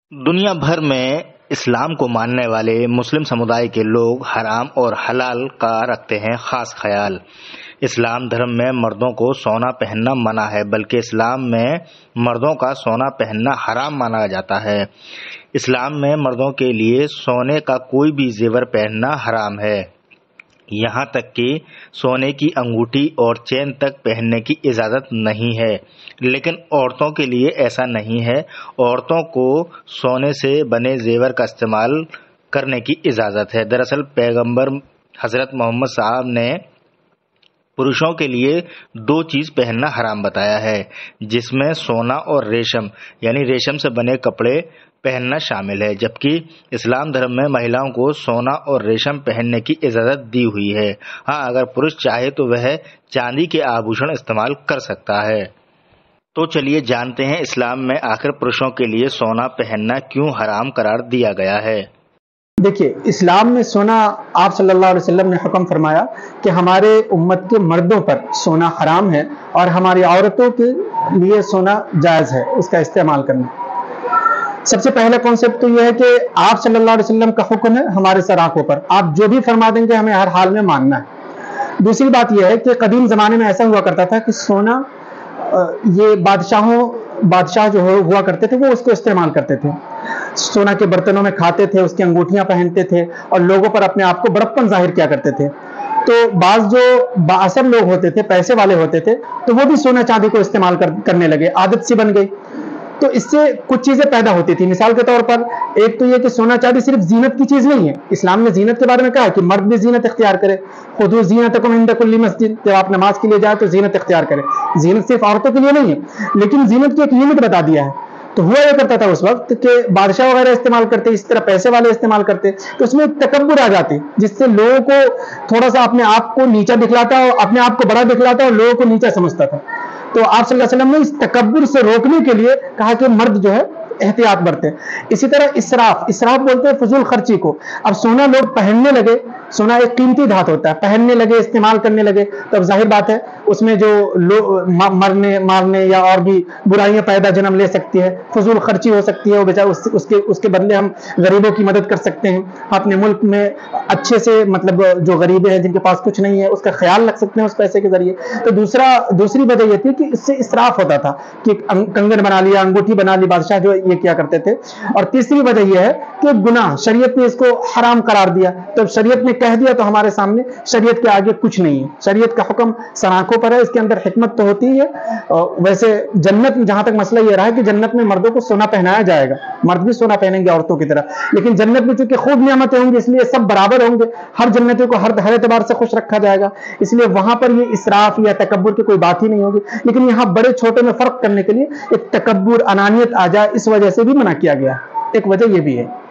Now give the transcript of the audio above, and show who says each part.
Speaker 1: دنیا بھر میں اسلام کو ماننے والے مسلم سمدائے کے لوگ حرام اور حلال کا رکھتے ہیں خاص خیال۔ اسلام دھرم میں مردوں کو سونا پہننا منع ہے، بلکہ اسلام میں مردوں کا سونا پہننا حرام مانا جاتا ہے۔ اسلام میں مردوں کے لیے سونے کا کوئی بھی زیور پہننا حرام ہے، یہاں تک کہ سونے کی انگوٹھی اور چین تک پہننے کی اجازت نہیں ہے، لیکن عورتوں کے لیے ایسا نہیں ہے۔ عورتوں کو سونے سے بنے زیور کا استعمال کرنے کی اجازت ہے۔ دراصل پیغمبر حضرت محمد صاحب نے پروشوں کے لیے دو چیز پہننا حرام بتایا ہے، جس میں سونا اور ریشم یعنی ریشم سے بنے کپڑے پہننا شامل ہے، جبکہ اسلام دھرم میں مہیلاؤں کو سونا اور ریشم پہننے کی اجازت دی ہوئی ہے۔ ہاں، اگر پروش چاہے تو وہ چاندی کے آبھوشن استعمال کر سکتا ہے۔ تو چلیے جانتے ہیں اسلام میں آخر پروشوں کے لیے سونا پہننا کیوں حرام قرار دیا گیا ہے۔
Speaker 2: دیکھیے، اسلام میں سونا آپ صلی اللہ علیہ وسلم نے حکم فرمایا کہ ہمارے امت کے مردوں پر سونا حرام ہے اور ہماری عورتوں کے لیے سونا جائز ہے اس کا استعمال کرنا۔ سب سے پہلا کانسیپٹ تو یہ ہے کہ آپ صلی اللہ علیہ وسلم کا حکم ہے ہمارے سر آنکھوں پر، آپ جو بھی فرما دیں گے ہمیں ہر حال میں ماننا ہے۔ دوسری بات یہ ہے کہ قدیم زمانے میں ایسا ہوا کرتا تھا کہ سونا یہ بادشاہ جو ہوا کرتے تھے وہ اس کو استعمال کرتے تھے، سونا کے برتنوں میں کھاتے تھے، اس کی انگوٹھیاں پہنتے تھے اور لوگوں پر اپنے آپ کو بڑکپن ظاہر کیا کرتے تھے۔ تو بعض جو بااثر لوگ ہوتے تھے، پیسے والے ہوتے تھے، تو وہ بھی سونا چاندی کو استعمال کرنے لگے، عادت سی بن گئی۔ تو اس سے کچھ چیزیں پیدا ہوتی تھی، مثال کے طور پر ایک تو یہ کہ سونا چاندی صرف زینت کی چیز نہیں ہے۔ اسلام نے زینت کے بارے میں کہا ہے کہ مرد بھی زینت اختیار کرے، خذوا زینتکم عند کل مسجد، جب آپ نماز کے لیے جائے تو زینت اختیار کرے۔ زینت صرف عورتوں کے لیے نہیں ہے، لیکن زینت کی ایک لمٹ بتا دیا ہے۔ تو ہوا یہ کرتا تھا اس وقت کہ بادشاہ وغیرہ استعمال کرتے، اس طرح پیسے والے استعمال کرتے، تو اس میں ایک تکبر آ جاتی جس سے لوگوں کو تھوڑا سا اپنے آپ کو نیچا دکھلاتا اور اپنے آپ کو بڑا دکھلاتا اور لوگوں کو نیچا سمجھتا تھا۔ تو آپ صلی اللہ علیہ وسلم نے اس تکبر سے روکنے کے لیے کہا کہ مرد جو ہے احتیاط برتے۔ اسی طرح اسراف بولتے ہیں فضول خرچی کو۔ اب سونا لوگ پہننے لگے، سونا ایک قیمتی دھات ہوتا ہے، پہننے لگے، استعمال کرنے لگے، تو اب ظاہر بات ہے اس میں جو مرنے مارنے یا اور بھی برائیاں پیدا جنم لے سکتی ہے، فضول خرچی ہو سکتی ہے، وہ بیچارہ اس کے بدلے ہم غریبوں کی مدد کر سکتے ہیں، اپنے ملک میں اچھے سے مطلب جو غریبیں ہیں جن کے پاس کچھ نہیں ہے اس کا خیال رکھ سکتے ہیں اس پیسے کے ذریعے۔ تو دوسری وجہ یہ تھی کہ اس سے اسراف ہوتا تھا کہ کنگن بنا لیا، انگوٹھی بنا لی، بادشاہ جو یہ کیا کرتے تھے۔ اور تیسری وجہ یہ ہے کہ گناہ، شریعت نے اس کو حرام قرار دیا، تو شریعت نے کہہ دیا تو ہمارے سامنے شریعت کے آگے کچھ نہیں ہے، شریعت کا حکم سر آنکھوں پر ہے، اس کے اندر حکمت تو ہوتی ہے۔ ویسے جنت جہاں تک مسئلہ یہ رہا ہے کہ جنت میں مردوں کو سونا پہنایا جائے گا، مرد بھی سونا پہنیں گے عورتوں کی طرح، لیکن جنت میں چونکہ خوب نعمتیں ہوں گی اس لیے سب برابر ہوں گے، ہر جنتی کو ہر اعتبار سے خوش رکھا جائے گا، اس لیے وہاں پر یہ اسراف یا تکبر کی کوئی بات ہی نہیں ہوگی۔ لیکن یہاں بڑے چھوٹے میں فرق کرنے کے لیے ایک تکبر، انانیت آ جائے، اس وجہ سے بھی منع کیا گیا، ایک وجہ یہ بھی ہے۔